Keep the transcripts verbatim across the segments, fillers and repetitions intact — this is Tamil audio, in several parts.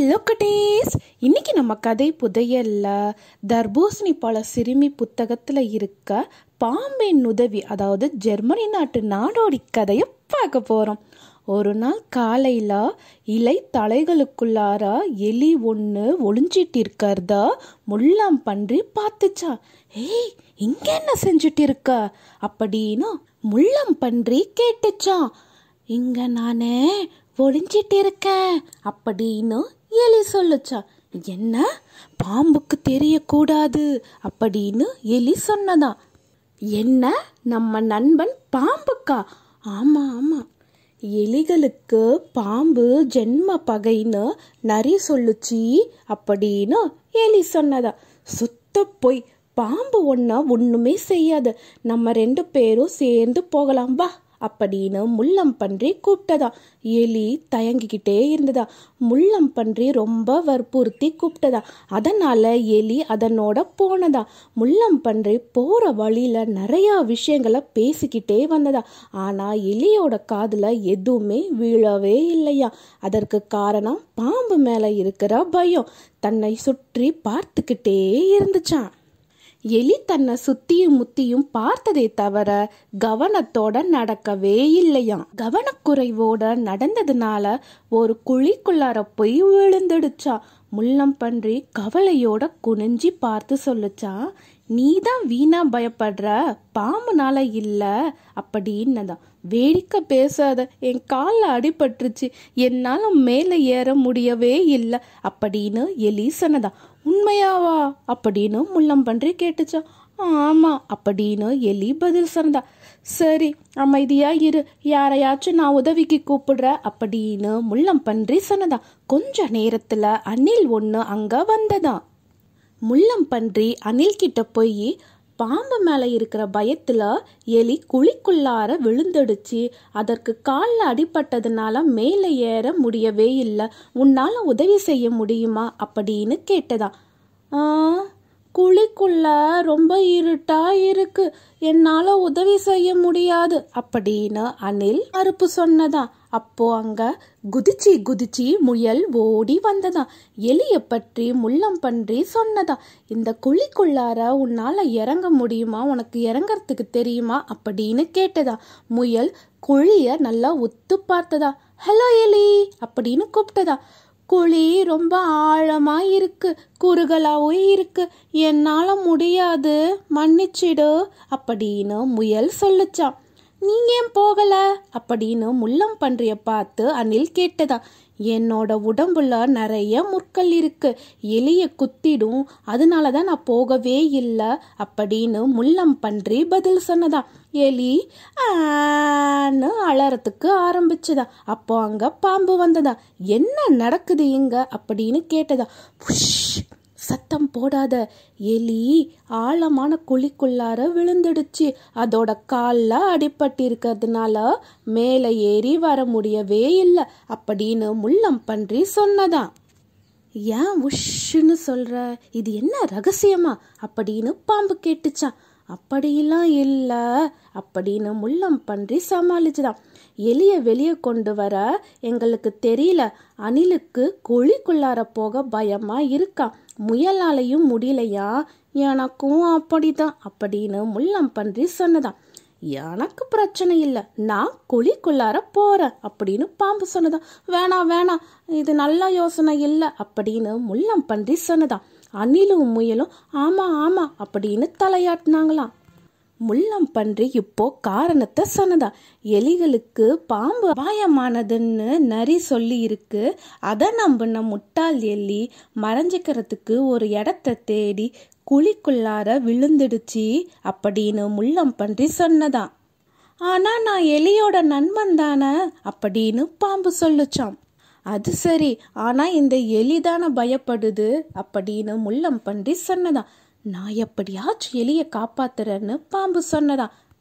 ஹலோ குட்டீஸ், இன்னைக்கு நம்ம கதை புதையல்ல தர்பூசணி பழ சிறுமி புத்தகத்துல இருக்க பாம்பின் உதவி, அதாவது ஜெர்மனி நாட்டு நாடோடி கதையை பார்க்க போறோம். ஒரு நாள் காலையில இலை தலைகளுக்குள்ளார எலி ஒண்ணு ஒளிஞ்சிட்டு இருக்கிறதா முள்ளம் பன்றி பார்த்துச்சா. ஏய், இங்க என்ன செஞ்சுட்டு இருக்க அப்படின்னு முள்ளம் பன்றி கேட்டுச்சான். இங்க நானே ஒளிஞ்சிட்டு இருக்கேன் அப்படின்னு எலி சொல்லுச்சா. என்ன, பாம்புக்கு தெரியக்கூடாது அப்படின்னு எலி சொன்னதா. என்ன, நம்ம நண்பன் பாம்புக்கா? ஆமா ஆமா, எலிகளுக்கு பாம்பு ஜென்ம பகைன்னு நரி சொல்லுச்சு அப்படின்னு எலி சொன்னதா. சுத்த போய், பாம்பு ஒன்னா ஒண்ணுமே செய்யாது, நம்ம ரெண்டு பேரும் சேர்ந்து போகலாம் வா அப்படின்னு முள்ளம் பன்றி கூப்பிட்டதா. எலி தயங்கிக்கிட்டே இருந்ததா. முள்ளம் பன்றி ரொம்ப வற்புறுத்தி கூப்பிட்டதா. அதனால எலி அதனோட போனதா. முள்ளம் பன்றி போற வழியில நிறைய விஷயங்களை பேசிக்கிட்டே வந்ததா. ஆனா எலியோட காதுல எதுவுமே விழவே இல்லையா. அதற்கு காரணம் பாம்பு மேல இருக்கிற பயம். தன்னை சுற்றி பார்த்துக்கிட்டே இருந்துச்சான். எலி தன்னை சுத்தியும் முத்தியும் பார்த்ததை தவிர கவனத்தோட நடக்கவே இல்லையாம். கவனக்குறைவோட நடந்ததுனால ஒரு குழிக்குள்ளார போய் விழுந்துடுச்சா. முள்ளம் பன்றி கவலையோட குனிஞ்சி பார்த்து சொல்லுச்சா, நீதான் வீணா பயப்படுற, பாம்புனால இல்ல அப்படின்னதான். வேடிக்கை பேசாத, என் காலில் அடிபட்டுருச்சு, என்னால மேலே ஏற முடியவே இல்லை அப்படின்னு எலி சொன்னதா. உண்மையாவா அப்படின்னு முள்ளம் பன்றி கேட்டுச்சா. ஆமா அப்படின்னு எலி பதில் சொன்னதா. சரி, அமைதியா இரு, யாரையாச்சும் நான் உதவிக்கு கூப்பிடுற அப்படின்னு முள்ளம் பன்றி சொன்னதா. கொஞ்ச நேரத்துல அணில் ஒண்ணு அங்க வந்ததா. முள்ளம் பன்றி அணில் கிட்ட போய், பாம்பு மேல இருக்கிற பயத்துல எலி குழிக்குள்ளார விழுந்துடுச்சு, அதற்கு காலில் அடிபட்டதுனால மேலே ஏற முடியவே இல்லை, உன்னால உதவி செய்ய முடியுமா அப்படின்னு கேட்டதா. ஆ, குழிக்குள்ள ரொம்ப இருட்டா இருக்கு, என்னால உதவி செய்ய முடியாது அப்படின்னு அணில் மறுப்பு சொன்னதா. அப்போ அங்க குதிச்சி குதிச்சி முயல் ஓடி வந்ததா. எலிய பற்றி முள்ளம் பன்றி சொன்னதா. இந்த குழிக்குள்ளார உன்னால இறங்க முடியுமா, உனக்கு இறங்கறதுக்கு தெரியுமா அப்படின்னு கேட்டதா. முயல் குழிய நல்லா உத்து பார்த்ததா. ஹலோ எலி அப்படின்னு கூப்பிட்டதா. குழி ரொம்ப ஆழமா இருக்கு, குறுகலாவும் இருக்கு, என்னால முடியாது, மன்னிச்சிடு அப்படின்னு முயல் சொல்லுச்சா. நீங்க ஏன் போகல அப்படின்னு முள்ளம் பன்றிய பார்த்து அணில் கேட்டதா. என்னோட உடம்புல நிறைய முற்கள் இருக்கு, எலிய குத்திடும், அதனாலதான் நான் போகவே இல்லை அப்படின்னு முள்ளம் பன்றி பதில் சொன்னதா. எலி ஆன்னு அலறத்துக்கு ஆரம்பிச்சதா. அப்போ அங்க பாம்பு வந்ததா. என்ன நடக்குது இங்க அப்படின்னு கேட்டதா. புஷ், சத்தம் போடாத, எலி ஆழமான குழிக்குள்ளார விழுந்துடுச்சு, அதோட கால்ல அடிபட்டு இருக்கிறதுனால மேலே ஏறி வர முடியவே இல்லை அப்படின்னு முள்ளம் பன்றி சொன்னதா. ஏன் உஷ்ன்னு சொல்ற, இது என்ன ரகசியமா அப்படின்னு பாம்பு கேட்டுச்சான். அப்படியெல்லாம் இல்ல அப்படின்னு முள்ளம் பன்றி சமாளிச்சுதான். எலிய வெளியே கொண்டு வர எங்களுக்கு தெரியல, அணிலுக்கு குழிக்குள்ளார போக பயமா இருக்கா, முயலாலையும் முடியலையா, எனக்கும் அப்படிதான் அப்படின்னு முள்ளம் பன்றி சொன்னதான். எனக்கு பிரச்சனை இல்லை, நான் குழிக்குள்ளார போறேன் அப்படின்னு பாம்பு சொன்னதான். வேணாம் வேணாம், இது நல்ல யோசனை இல்லை அப்படின்னு முள்ளம் பன்றி சொன்னதான். அணிலும் முயலும் ஆமா ஆமா அப்படின்னு தலையாட்டினாங்களாம். முள்ளம் பன்றி இப்போ காரணத்தை சொன்னதா. எலிகளுக்கு பாம்பு அபாயமானதுன்னு நரி சொல்லி இருக்கு, அதை நம்பின முட்டாள் எலி மறைஞ்சிக்கிறதுக்கு ஒரு இடத்த தேடி குழிக்குள்ளார விழுந்துடுச்சு அப்படின்னு முள்ளம் பன்றி சொன்னதா. ஆனா நான் எலியோட நண்பன் தானே அப்படின்னு பாம்பு சொல்லுச்சாம். அது சரி, ஆனா இந்த எலிதான பயப்படுது அப்படின்னு முள்ளம் பன்றி சொன்னதா. நான் எப்படியாச்சும் எலிய காப்பாத்துறேன்னு பாம்பு சொன்னதா.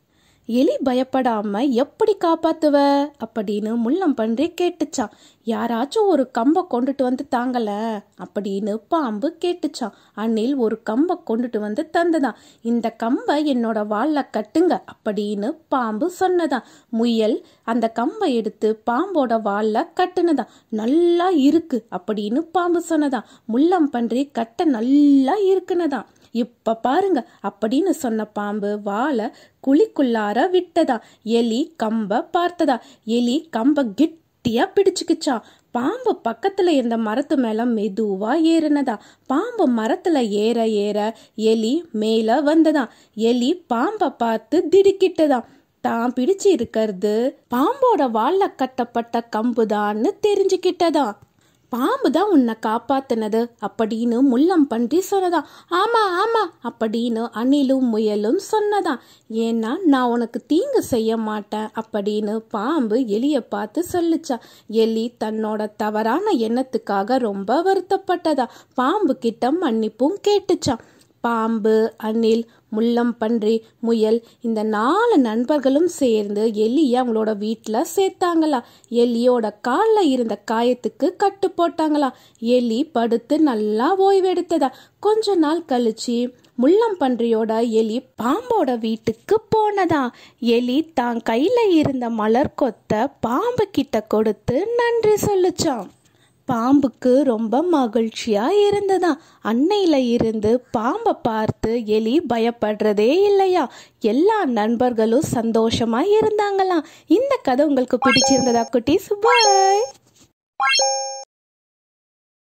எலி பயப்படாம எப்படி காப்பாத்துவ அப்படின்னு முள்ளம் பன்றி கேட்டுச்சான். யாராச்சும் ஒரு கம்பை கொண்டுட்டு வந்து தாங்கல அப்படின்னு பாம்பு கேட்டுச்சான். அணில் ஒரு கம்பை கொண்டுட்டு வந்து தந்ததான். இந்த கம்பை என்னோட வால்ல கட்டுங்க அப்படின்னு பாம்பு சொன்னதான். முயல் அந்த கம்பை எடுத்து பாம்போட வால்ல கட்டுனதான். நல்லா இருக்கு அப்படின்னு பாம்பு சொன்னதான். முள்ளம் பன்றி கட்ட நல்லா இருக்குனதான். இப்ப பாருங்க அப்படின்னு சொன்ன பாம்பு வாழை குழிக்குள்ளார விட்டதா. எலி கம்ப பார்த்ததா. எலி கம்ப கெட்டியா பிடிச்சுக்குச்சா. பாம்பு பக்கத்துல இருந்த மரத்து மேல மெதுவா ஏறினதா. பாம்பு மரத்துல ஏற ஏற எலி மேல வந்ததா. எலி பாம்பை பார்த்து திடுக்கிட்டதா. தான் பிடிச்சு இருக்கிறது பாம்போட வால்ல கட்டப்பட்ட கம்புதான்னு தெரிஞ்சுக்கிட்டதா. பாம்பு தான் உன்னை காப்பாத்தினது அப்படின்னு முள்ளம் பன்றி சொன்னதா. ஆமா ஆமா அப்படின்னு அணிலும் முயலும் சொன்னதான். ஏன்னா நான் உனக்கு தீங்கு செய்ய மாட்டேன் அப்படின்னு பாம்பு எலிய பார்த்து சொல்லிச்சா. எலி தன்னோட தவறான எண்ணத்துக்காக ரொம்ப வருத்தப்பட்டதா. பாம்பு கிட்ட மன்னிப்பும் கேட்டுச்சான். பாம்பு, அணில், முள்ளம் பன்றி, முயல் இந்த நாலு நண்பர்களும் சேர்ந்து எலிய அவங்களோட வீட்டுல சேர்த்தாங்களா. எலியோட காலில் இருந்த காயத்துக்கு கட்டு போட்டாங்களா. எலி படுத்து நல்லா ஓய்வெடுத்ததா. கொஞ்ச நாள் கழிச்சு முள்ளம் பன்றியோட எலி பாம்போட வீட்டுக்கு போனதா. எலி தான் கையில இருந்த மலர் கொத்த பாம்பு கிட்ட கொடுத்து நன்றி சொல்லுச்சான். பாம்புக்கு ரொம்ப மகிழ்ச்சியா இருந்ததா. அன்னையில இருந்து பாம்பை பார்த்து எலி பயப்படுறதே இல்லையா. எல்லா நண்பர்களும் சந்தோஷமா இருந்தாங்களாம். இந்த கதை உங்களுக்கு பிடிச்சிருந்ததா குட்டீஸ்? பாய்.